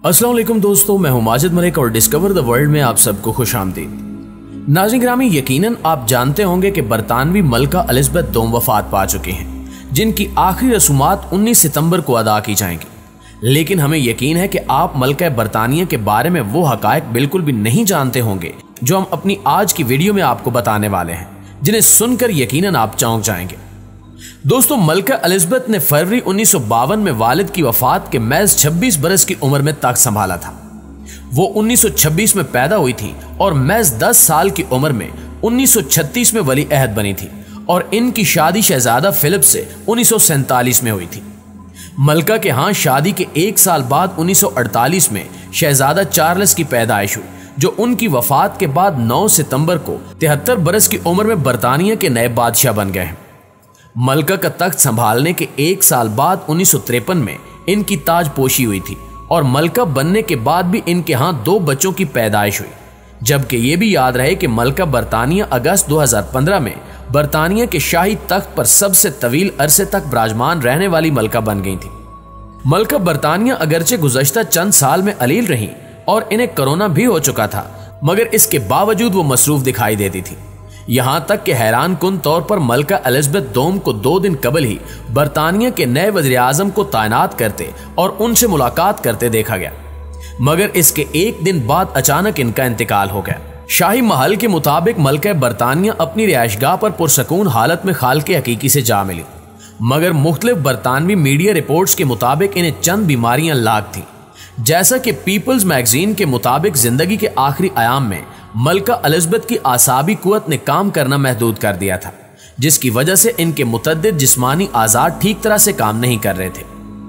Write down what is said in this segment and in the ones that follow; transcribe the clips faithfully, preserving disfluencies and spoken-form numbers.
अस्सलाम वालेकुम दोस्तों, मैं हूं माजिद मलिक और डिस्कवर द वर्ल्ड में आप सबको खुश आमदीद। नाज़रीन गिरामी, यकीनन आप जानते होंगे कि बरतानवी मलका एलिज़ाबेथ दोम वफात पा चुकी हैं, जिनकी आखिरी रसूमात उन्नीस सितंबर को अदा की जाएंगी। लेकिन हमें यकीन है कि आप मलका बरतानिया के बारे में वो हकायक बिल्कुल भी नहीं जानते होंगे जो हम अपनी आज की वीडियो में आपको बताने वाले हैं, जिन्हें सुनकर यकीनन आप चौंक जाएंगे। दोस्तों, मलका एलिज़ाबेथ ने फरवरी उन्नीस सौ बावन में वालिद की वफात के महज छब्बीस बरस की उम्र में तख्त संभाला था। वो उन्नीस सौ छब्बीस में पैदा हुई थी और महज दस साल की उम्र में उन्नीस सौ छत्तीस में वली अहद बनी थी और इनकी शादी शहजादा फिलिप से उन्नीस सौ सैंतालीस में हुई थी। मलका के यहाँ शादी के एक साल बाद उन्नीस सौ अड़तालीस में शहजादा चार्ल्स की पैदाइश हुई, जो उनकी वफात के बाद नौ सितंबर को तिहत्तर बरस की उम्र में बरतानिया के नए बादशाह बन गए। मलका का तख्त संभालने के एक साल बाद उन्नीस सौ तिरपन में इनकी ताजपोशी हुई थी और मलका बनने के बाद भी इनके यहाँ दो बच्चों की पैदाइश हुई। जबकि ये भी याद रहे कि मलका बरतानिया अगस्त दो हज़ार पंद्रह में बरतानिया के शाही तख्त पर सबसे तवील अरसे तक विराजमान रहने वाली मलका बन गई थी। मलका बरतानिया अगरचे गुज़श्ता चंद साल में अलील रही और इन्हें कोरोना भी हो चुका था, मगर इसके बावजूद वो मसरूफ दिखाई देती थी। यहां तक कि हैरान कुन तौर पर मलका एलिज़ाबेथ दोम को दो दिन कबल ही बरतानिया के नए वज़ीर आज़म को तैनात करते और उनसे मुलाकात करते देखा गया, मगर इसके एक दिन बाद अचानक इनका इंतकाल हो गया। शाही महल के मुताबिक मलका बरतानिया अपनी रिहाइशगाह पर पुरसकून हालत में खालके हकीकी से जा मिली, मगर मुख्तलिफ बरतानवी मीडिया रिपोर्ट्स के मुताबिक इन्हें चंद बीमारियां लाग थी। जैसा कि पीपल्स मैगजीन के मुताबिक जिंदगी के आखिरी आयाम में मलका एलिज़ाबेथ की आसाबी कुव्वत ने काम करना महदूद कर दिया था, जिसकी वजह से इनके मुतअद्दिद जिस्मानी आज़ाद ठीक तरह से काम नहीं कर रहे थे।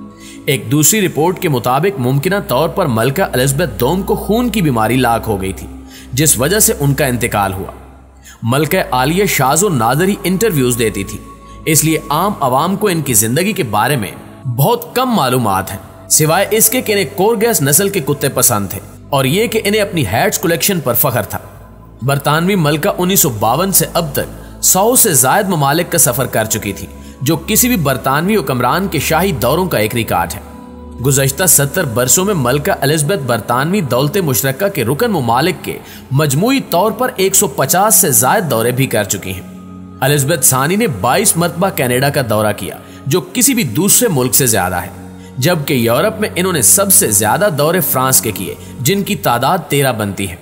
एक दूसरी रिपोर्ट के मुताबिक मुमकिना तौर पर मलका एलिज़ाबेथ दोम को खून की बीमारी लाग हो गई थी, जिस वजह से उनका इंतकाल हुआ। मलका आलिया शाज़ो नादरी इंटरव्यूज देती थी, इसलिए आम आवाम को इनकी जिंदगी के बारे में बहुत कम मालूमात है, सिवाय इसके कि इन्हें कोरगैस नस्ल के कुत्ते पसंद थे और ये कि इन्हें अपनी हैट्स कलेक्शन पर फख्र था। बरतानवी मलका उन्नीस सौ बावन से अब तक सौ से जायद ममालिक का सफर कर चुकी थी, जो किसी भी बरतानवी हुक्मरान के शाही दौरों का एक रिकॉर्ड है। गुज़श्ता सत्तर बरसों में मलका एलिज़ाबेथ बरतानवी दौलत मुशरका के रुकन ममालिक के मजमूई तौर पर एक सौ पचास से जायद दौरे भी कर चुकी हैं। एलिज़ाबेथ सानी ने बाईस मरतबा कनाडा का दौरा किया, जो किसी भी दूसरे मुल्क से ज्यादा है, जबकि यूरोप में इन्होंने सबसे ज्यादा दौरे फ्रांस के किए, जिनकी तादाद तेरह बनती है।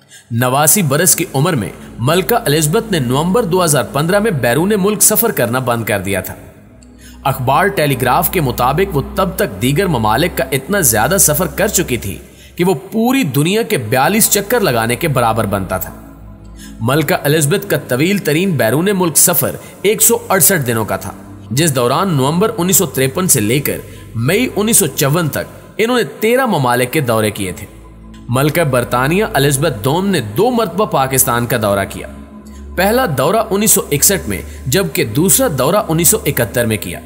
नवासी बरस की उम्र में मलका एलिज़ाबेथ ने नवंबर दो हज़ार पंद्रह में बैरून मुल्क सफर करना बंद कर दिया था। अखबार टेलीग्राफ के मुताबिक वो तब तक दीगर ममालिक का इतना ज्यादा सफर कर चुकी थी कि वो पूरी दुनिया के बयालीस चक्कर लगाने के बराबर बनता था। मलका एलिज़ाबेथ का तवील तरीन बैरून मुल्क सफर एक सौ अड़सठ दिनों का था, जिस दौरान नवंबर उन्नीस सौ तिरपन से लेकर मई उन्नीस सौ चौवन तक इन्होंने तेरह ममालिक के दौरे किए थे। मलका बरतानिया एलिज़ाबेथ दोम ने दो मरतबा पाकिस्तान का दौरा किया। पहला दौरा उन्नीस सौ इकसठ में, जबकि दूसरा दौरा उन्नीस सौ इकहत्तर में किया।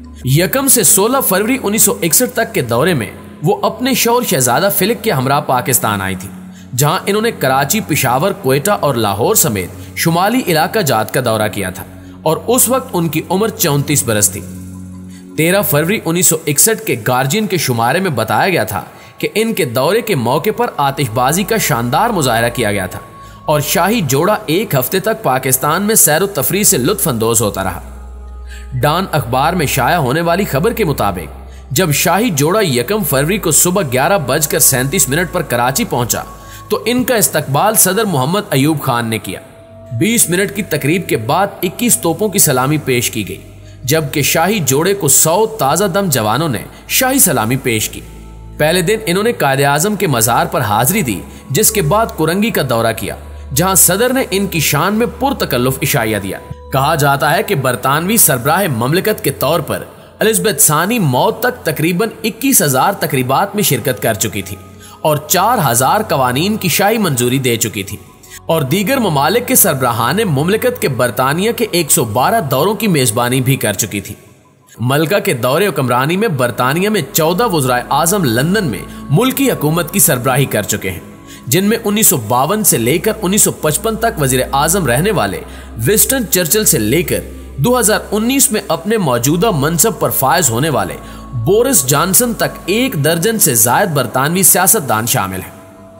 यकम से सोलह फरवरी उन्नीस सौ इकसठ तक के दौरे में वो अपने शौहर शहजादा फिलिप के हमरा पाकिस्तान आई थी, जहां इन्होंने कराची, पिशावर, क्वेटा और लाहौर समेत शुमाली इलाका जात का दौरा किया था और उस वक्त उनकी उम्र चौंतीस बरस थी। तेरह फरवरी उन्नीस सौ इकसठ के गार्जियन के शुमारे में बताया गया था कि इनके दौरे के मौके पर आतिशबाजी का शानदार मुजाहरा किया गया था और शाही जोड़ा एक हफ्ते तक पाकिस्तान में सैर व तफरीह से लुत्फ अंदोज होता रहा। डान अखबार में शाया होने वाली खबर के मुताबिक जब शाही जोड़ा यकम फरवरी को सुबह ग्यारह बजकर सैंतीस मिनट पर कराची पहुंचा तो इनका इस्तकबाल सदर मोहम्मद अयूब खान ने किया। बीस मिनट की तकरीब के बाद इक्कीस तोपों की सलामी पेश की गई, जबकि शाही जोड़े को सौ ताजा दम जवानों ने शाही सलामी पेश की। पहले दिन इन्होंने कायदे आजम के मजार पर हाजिरी दी, जिसके बाद कुरंगी का दौरा किया, जहां सदर ने इनकी शान में पुरतकल्लुफ इशाया दिया। कहा जाता है कि बरतानवी सरबराह ममलिकत के तौर पर एलिज़ाबेथ सानी मौत तक तकरीबन इक्कीस हजार तकरीबात में शिरकत कर चुकी थी और चार हजार कवानीन की शाही मंजूरी दे चुकी थी और दीगर ममालिक के सरबराहान मुमलिकत के बरतानिया के एक सौ बारह दौरों की मेजबानी भी कर चुकी थी। मलका के दौरे हुक्मरानी में बरतानिया में चौदह वज़राए आज़म लंदन में मुल्की हुकूमत की सरबराही कर चुके हैं, जिनमें उन्नीस सौ बावन से लेकर उन्नीस सौ पचपन तक वज़ीर आज़म रहने वाले विंस्टन चर्चिल से लेकर दो हज़ार उन्नीस में अपने मौजूदा मनसब पर फायज होने वाले बोरिस जॉनसन तक एक दर्जन से ज्यादा बरतानवी सियासतदान शामिल हैं।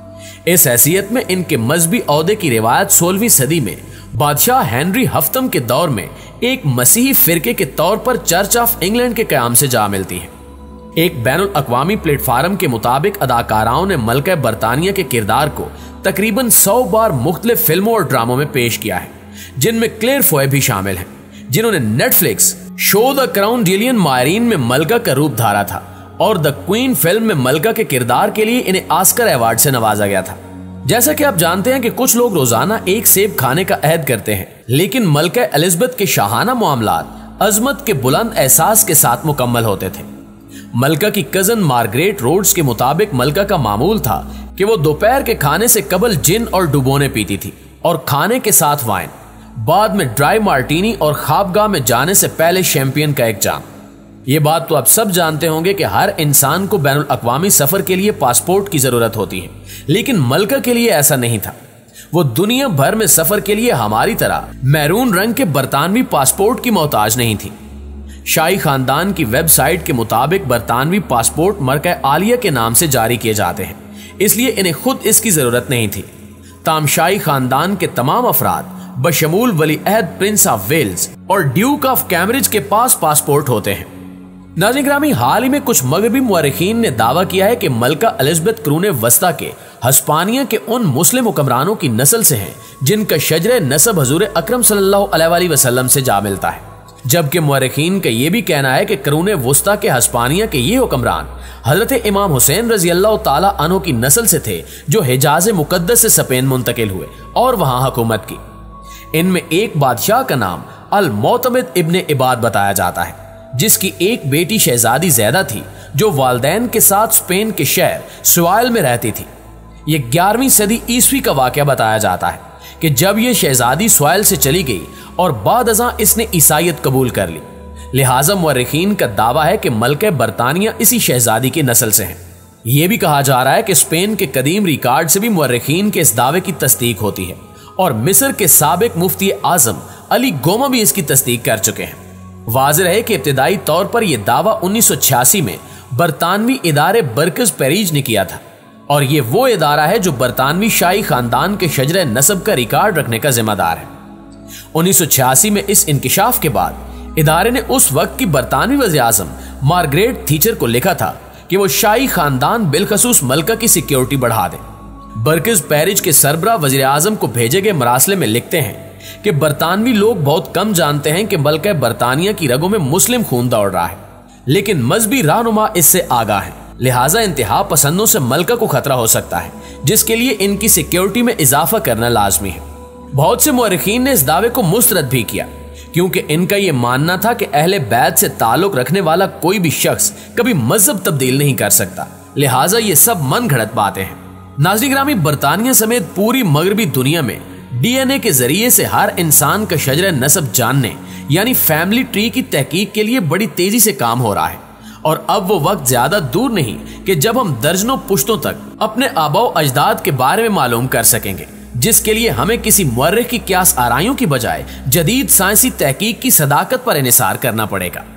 इस हैसियत में इनके मजहबी ओहदे की रिवायत सोलहवीं सदी में बादशाह हेनरी हफ्तम के दौर में एक मसीही फिरके के तौर पर चर्च ऑफ इंग्लैंड के कयाम से जा मिलती है। एक बैनुल अक़वामी प्लेटफार्म के मुताबिक अदाकाराओं ने मलका बरतानिया के किरदार को तकरीबन सौ बार मुख्तलिफ फिल्मों और ड्रामों में पेश किया है, जिनमें क्लेयर फॉय भी शामिल हैं, जिन्होंने नेटफ्लिक्स शो द क्राउन डिलियन मायरीन में मलका का रूप धारा था और द क्वीन फिल्म में मलका के किरदार के लिए इन्हें ऑस्कर अवार्ड से नवाजा गया था। जैसा कि आप जानते हैं कि कुछ लोग रोजाना एक सेब खाने का अहद करते हैं, लेकिन मलका एलिज़ाबेथ के शाहाना मामलात अजमत के बुलंद एहसास के साथ मुकम्मल होते थे। मलका की कजन मार्गरेट रोड्स के मुताबिक मलका का मामूल था कि वो दोपहर के खाने से कबल जिन और डुबोने पीती थी और खाने के साथ वाइन, बाद में ड्राई मार्टिनी और ख्वाबगाह में जाने से पहले शैंपियन का एक जाम। ये बात तो आप सब जानते होंगे कि हर इंसान को बैनुल अक़वामी सफर के लिए पासपोर्ट की जरूरत होती है, लेकिन मलका के लिए ऐसा नहीं था। वो दुनिया भर में सफर के लिए हमारी तरह मैरून रंग के बरतानवी पासपोर्ट की मोहताज नहीं थी। शाही खानदान की वेबसाइट के मुताबिक बरतानवी पासपोर्ट मरका आलिया के नाम से जारी किए जाते हैं, इसलिए इन्हें खुद इसकी जरूरत नहीं थी। ताम शाही खानदान के तमाम अफराद बशमूल वली अहद प्रिंस ऑफ वेल्स और ड्यूक ऑफ कैम्ब्रिज के पास पासपोर्ट होते हैं। नाज़रीन ग्रामी, हाल ही में कुछ मगरबी मुअर्रिखीन ने दावा किया है कि मलका एलिज़ाबेथ कुरून वस्ता के हस्पानिया के उन मुस्लिम हुक्मरानों की नस्ल से हैं जिनका शजरे नसब हजूर अकरम सल्लल्लाहु अलैहि वसल्लम से जा मिलता है, जबकि मुअर्रिखीन का यह भी कहना है कि कुरून वस्ता के हस्पानिया के ये हुक्मरान हजरत इमाम हुसैन रजी अल्लाह ताला अन्हु की नस्ल से थे, जो हिजाज मुकद्दस से स्पेन मुंतकिल हुए और वहां हुकूमत की। इनमें एक बादशाह का नाम अल मोतमिद इब्ने इबाद बताया जाता है, जिसकी एक बेटी शहजादी ज़ैदा थी, जो वालदैन के साथ स्पेन के शहर सुआइल में रहती थी। ये ग्यारहवीं सदी ईस्वी का वाक़या बताया जाता है कि जब ये शहजादी सुआइल से चली गई और बाद अज़ां इसने ईसाईयत कबूल कर ली। लिहाजा मुअर्रिखीन का दावा है कि मलका बरतानिया इसी शहजादी की नस्ल से हैं। यह भी कहा जा रहा है कि स्पेन के कदीम रिकॉर्ड से भी मुअर्रिखीन के इस दावे की तस्दीक होती है और मिस्र के साबिक मुफ्ती आजम अली गोमा भी इसकी तस्दीक कर चुके हैं। वाज़ेह है कि इब्तिदाई तौर पर यह दावा उन्नीस सौ छियासी में बरतानवी इदारे बरकस पेरीज ने किया था और ये वो इदारा है जो बरतानवी शाही खानदान के शजरे नसब का रिकॉर्ड रखने का जिम्मेदार है। उन्नीस सौ छियासी में इस इंकिशाफ के बाद इदारे ने उस वक्त की बरतानवी वज़ीर आज़म मार्गरेट थीचर को लिखा था कि वो शाही खानदान बिलखसूस मलका की सिक्योरिटी बढ़ा दे। बरकस पेरीज के सरबरा वज़ीर आज़म को भेजे गए मरासले में लिखते हैं कि बरतानवी लोग बहुत कम जानते हैं कि मलका बरतानिया की रगों में मुस्लिम खून दौड़ रहा है, लेकिन मजहबी रहनुमा इससे आगाह है। लिहाजा इंतहा पसंदों से मलका को खतरा हो सकता है, जिसके लिए इनकी सिक्योरिटी में इजाफा करना लाजमी है। बहुत से मुअर्रिखीन ने इस दावे को मुस्तरद भी किया, क्योंकि इनका यह मानना था कि अहले बैत से ताल्लुक रखने वाला कोई भी शख्स कभी मजहब तब्दील नहीं कर सकता। लिहाजा ये सब मन घड़त बातें हैं। नाज़रीन ग्रामी, बरतानिया समेत पूरी मगरबी दुनिया में डीएनए के जरिए से हर इंसान का शजरा नसब जानने यानी फैमिली ट्री की तहकीक के लिए बड़ी तेजी से काम हो रहा है और अब वो वक्त ज्यादा दूर नहीं कि जब हम दर्जनों पुश्तों तक अपने आबाओ अजदाद के बारे में मालूम कर सकेंगे, जिसके लिए हमें किसी मुअर्रिख की क्यास आराइयों की बजाय जदीद साइंसी तहकीक की सदाकत पर इन्हिसार करना पड़ेगा।